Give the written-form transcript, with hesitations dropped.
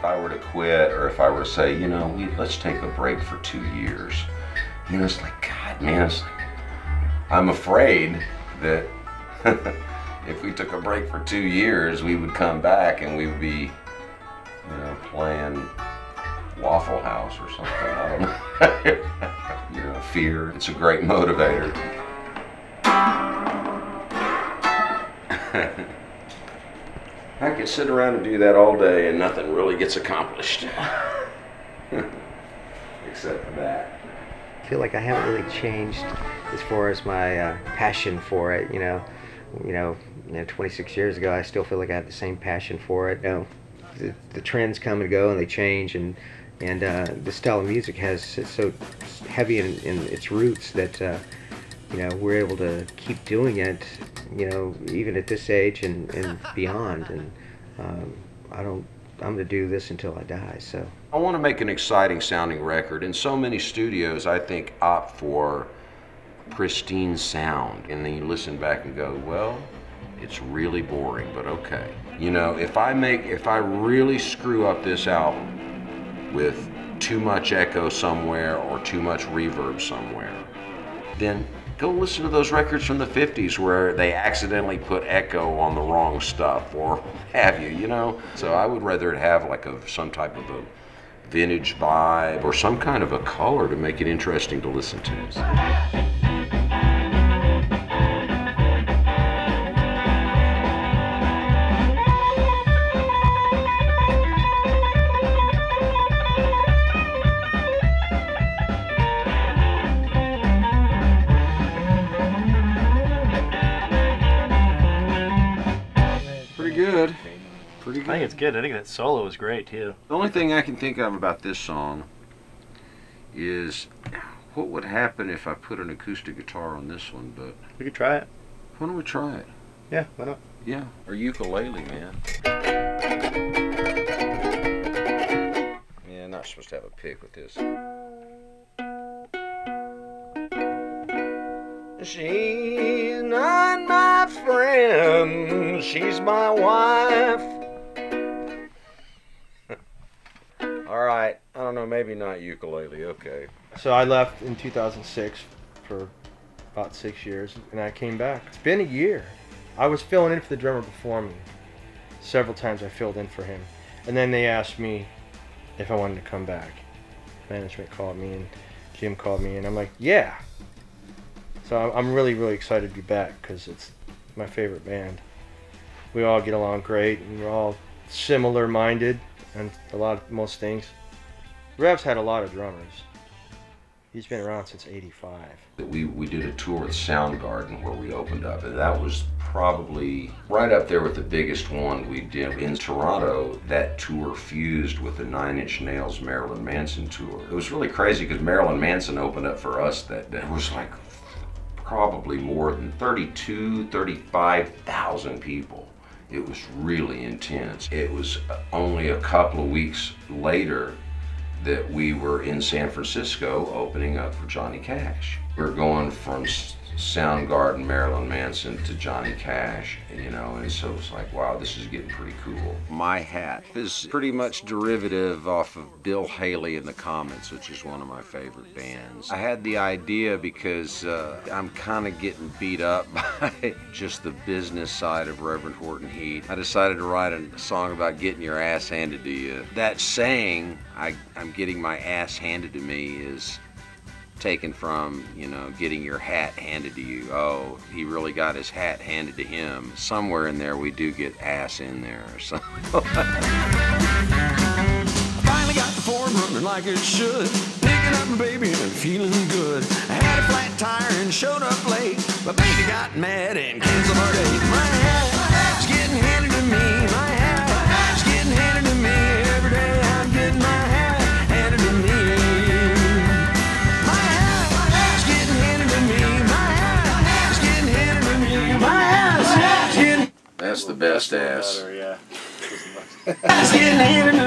I were to quit, or if I were to say, you know, let's take a break for 2 years, you know, it's like, God, man, it's like, I'm afraid that if we took a break for 2 years, we would come back and we would be, you know, playing Waffle House or something. I don't know. You know, fear. It's a great motivator. I could sit around and do that all day and nothing really gets accomplished. Except for that. I feel like I haven't really changed as far as my passion for it. You know, 26 years ago, I still feel like I have the same passion for it. You know, the trends come and go and they change, and the style of music it's so heavy in its roots that you know, we're able to keep doing it, you know, even at this age and beyond. And I'm going to do this until I die. So I want to make an exciting sounding record, and so many studios, I think, opt for pristine sound, and then you listen back and go, well, it's really boring, but okay. You know, if I really screw up this album with too much echo somewhere or too much reverb somewhere, then go listen to those records from the 50s where they accidentally put echo on the wrong stuff or have you, you know? So I would rather it have like some type of a vintage vibe or some kind of a color to make it interesting to listen to. Pretty good. I think it's good. I think that solo was great too. The only thing I can think of about this song is what would happen if I put an acoustic guitar on this one, but we could try it. Why don't we try it? Yeah, why not? Yeah, or ukulele, man. Yeah, not supposed to have a pick with this. She's not my friend, she's my wife. All right, I don't know, maybe not ukulele, okay. So I left in 2006 for about 6 years, and I came back. It's been a year. I was filling in for the drummer before me. Several times I filled in for him. And then they asked me if I wanted to come back. Management called me, and Jim called me, and I'm like, yeah. So I'm really, really excited to be back because it's my favorite band. We all get along great, and we're all similar-minded on most things. Rev's had a lot of drummers. He's been around since '85. We did a tour with Soundgarden where we opened up, and that was probably right up there with the biggest one we did in Toronto. That tour fused with the Nine Inch Nails Marilyn Manson tour. It was really crazy because Marilyn Manson opened up for us that day. It was like probably more than 35,000 people. It was really intense. It was only a couple of weeks later that we were in San Francisco opening up for Johnny Cash. We're going from Soundgarden, Marilyn Manson to Johnny Cash, you know, and so it's like, wow, this is getting pretty cool. My Hat is pretty much derivative off of Bill Haley and the Comets, which is one of my favorite bands. I had the idea because I'm kind of getting beat up by just the business side of Reverend Horton Heat. I decided to write a song about getting your ass handed to you. That saying, I'm getting my ass handed to me, is taken from, you know, getting your hat handed to you. Oh, he really got his hat handed to him. Somewhere in there we do get ass in there or something. Finally got the Ford running like it should. Picking up my baby and feeling good. I had a flat tire and showed up late. My baby got mad and canceled our date. My hat's getting handed to me. My hat's getting handed to me. Every day I'm getting my hat handed to me. That's the best ass. Yeah. It's getting handed to